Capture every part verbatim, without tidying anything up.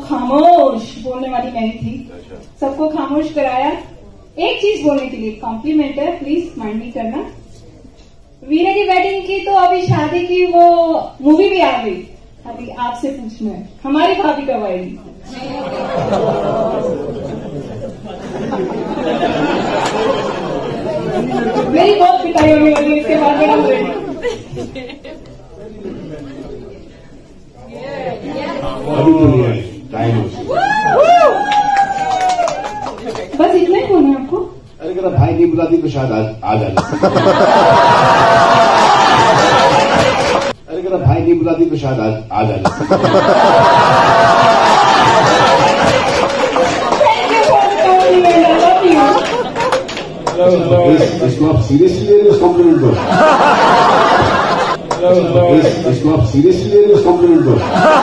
खामोश बोलने वाली मैं ही थी, सबको खामोश कराया। एक चीज बोलने के लिए, कॉम्प्लीमेंट है, प्लीज माइंड नहीं करना। वीरा की वेडिंग की तो अभी शादी की वो मूवी भी आ गई, अभी आपसे पूछना है हमारी भाभी कब आएगी? मेरी बहुत पिटाई होने वाली है इसके बाद में। अभी तो नहीं आई, टाइम बस इतना ही बोलना है आपको। अरे अगर भाई नहीं बुलाती तो शायद आ जाती। अरे अगर भाई नहीं बुलाती तो शायद आ जाती। इसको आप सीरियसली ले रहे हो, इस कॉम्प्लीमेंट को? इसको आप सीरियसली ले रहे हो, इस कॉम्प्लीमेंट को?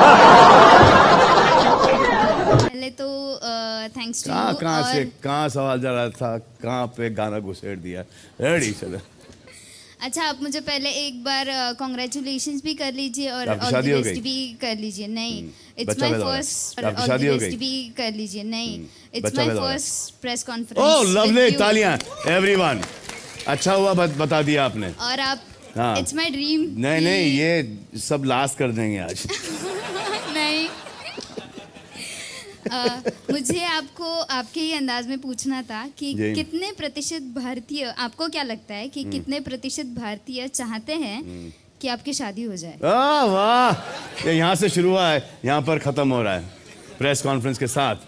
पहले तो थैंक्स टू कहाँ कहाँ से कहाँ सवाल जा रहा था, कहाँ पे गाना घुसेड़ दिया। रेडी चलो। अच्छा, आप मुझे पहले एक बार कॉन्ग्रेचुलेशंस भी कर लीजिए और आपकी शादी हो गई? भी कर लीजिए। नहीं, इट्स बच्चा माय पैदा हो गया? फर्स्ट। आपकी शादी हो गई? भी कर लीजिए। नहीं, इट्स बच्चा माय पैदा हो गया? First press conference. Oh lovely, तालियां एवरीवन। अच्छा हुआ बत, बता दिया आपने। और आप, हाँ। It's my dream. नहीं नहीं, ये सब लास्ट कर देंगे आज। नहीं, आ, मुझे आपको आपके ही अंदाज में पूछना था कि कितने प्रतिशत भारतीय, आपको क्या लगता है कि कितने प्रतिशत भारतीय चाहते हैं कि आपकी शादी हो जाए? आह वाह, ये यहाँ से शुरू हुआ है, यहाँ पर खत्म हो रहा है प्रेस कॉन्फ्रेंस के साथ।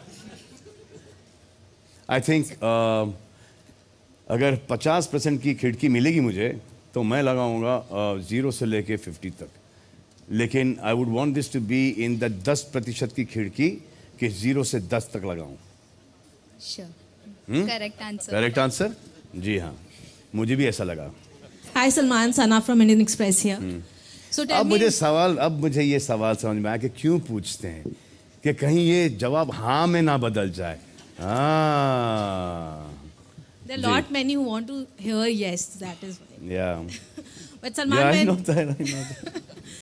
आई थिंक uh, अगर पचास परसेंट की खिड़की मिलेगी मुझे तो मैं लगाऊंगा जीरो से लेके फिफ्टी तक, लेकिन I would want this to be in the दस प्रतिशत की खिड़की कि जीरो से दस तक लगाऊं। Sure, correct answer. Correct answer, जी हाँ, मुझे भी ऐसा लगा। Hi Salman, Sana from Indian Express here. So अब मुझे सवाल अब मुझे ये सवाल समझ में आया कि क्यों पूछते हैं, कि कहीं ये जवाब हाँ में ना बदल जाए। हाँ, there are lot many who want to hear yes, that is why. yeah But Salman, yeah, I when know that, I know that.